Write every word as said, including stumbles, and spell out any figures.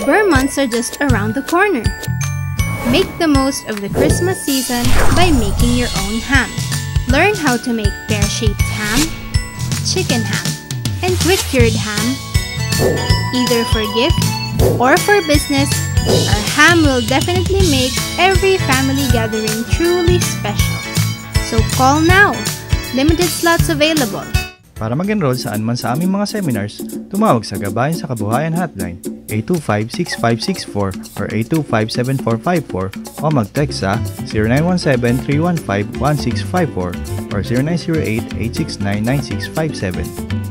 Burr months are just around the corner. Make the most of the Christmas season by making your own ham. Learn how to make pear-shaped ham, chicken ham, and quick-cured ham. Either for gift or for business, our ham will definitely make every family gathering truly special. So call now! Limited slots available. Para mag-enroll saan man sa aming mga seminars, tumawag sa Gabayan sa Kabuhayan Hotline eight two five, six five six four or eight two five, seven four five four o mag-text sa zero nine one seven, three one five, one six five four or zero nine zero eight, eight six nine, nine six five seven.